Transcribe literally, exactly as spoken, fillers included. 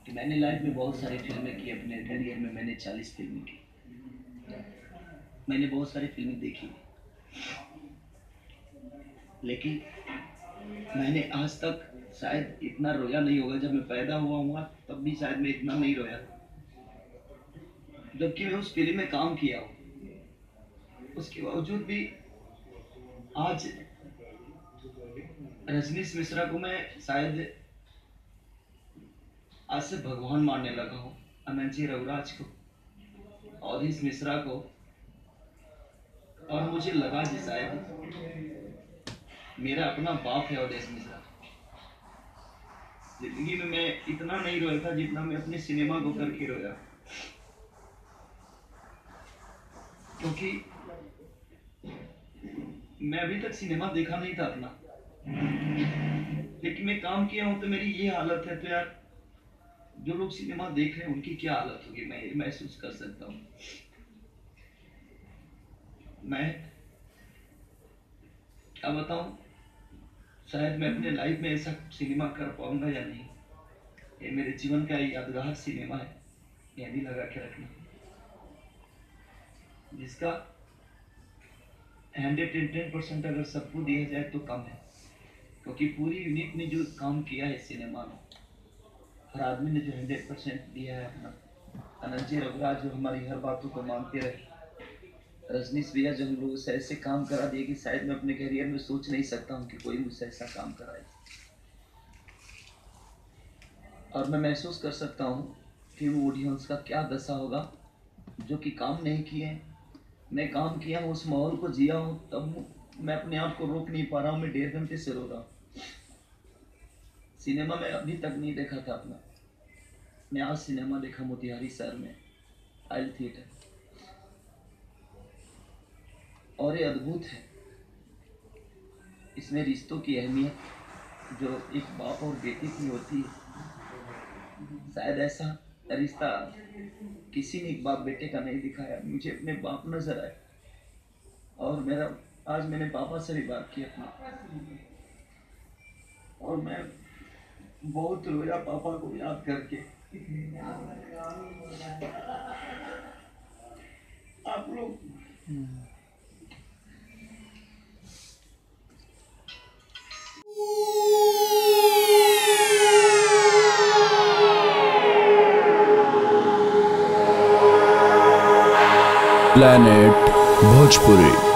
कि मैंने लाइफ में बहुत सारी फिल्में की। अपने करियर में मैंने चालीस फिल्में की। मैंने बहुत सारी फिल्में देखी, लेकिन मैंने आज तक शायद इतना रोया नहीं होगा। जब मैं पैदा हुआ हुआ तब भी शायद मैं इतना नहीं रोया, जबकि मैं उस फिल्म में काम किया हूँ। उसके बावजूद भी आज रजनीश मिश्रा को मैं शायद आज से भगवान मानने लगा हूँ। अनंजी रघुराज को, अवधेश मिश्रा को, और मुझे लगा कि शायद मेरा अपना बाप है अवधेश मिश्रा। जिंदगी में मैं इतना नहीं रोया था जितना मैं अपने सिनेमा को करके रोया, क्योंकि मैं अभी तक सिनेमा देखा नहीं था अपना, लेकिन मैं काम किया हूं तो मेरी ये हालत है। तो यार, जो लोग सिनेमा देख रहे हैं उनकी क्या हालत होगी, मैं ये महसूस कर सकता हूँ। मैं क्या बताऊं, शायद मैं अपने लाइफ में ऐसा सिनेमा कर पाऊंगा या नहीं। ये मेरे जीवन का यादगार सिनेमा है, ये भी लगा के रखना, जिसका हंड्रेड एंड टेन परसेंट अगर सबको दिया जाए तो कम है, क्योंकि पूरी यूनिट ने जो काम किया है सिनेमा में, हर आदमी ने जो हंड्रेड परसेंट दिया है अपना। अनंजी रघुराज जो हमारी हर बातों को मानते रहे, रजनीश भैया जो हम लोगों से ऐसे काम करा दिए कि शायद मैं अपने करियर में सोच नहीं सकता हूँ कि कोई मुझसे ऐसा काम कराए। और मैं महसूस कर सकता हूँ कि वो ऑडियंस का क्या दशा होगा जो कि काम नहीं किए। मैं काम किया हूँ, उस माहौल को जिया हूँ, तब मैं अपने आप को रोक नहीं पा रहा हूँ। मैं डेढ़ घंटे से रो रहा हूँ। सिनेमा में अभी तक नहीं देखा था अपना, मैं आज सिनेमा देखा मोतिहारी शहर में, आयल थिएटर, और ये अद्भुत है। इसमें रिश्तों की अहमियत जो एक बाप और बेटी की होती है, शायद ऐसा रिश्ता किसी ने एक बाप बेटे का नहीं दिखाया। मुझे अपने बाप नजर आए, और मेरा आज मैंने पापा से भी बात की अपनी, और मैं बहुत रोया पापा को याद करके। आप लोग प्लैनेट भोजपुरी।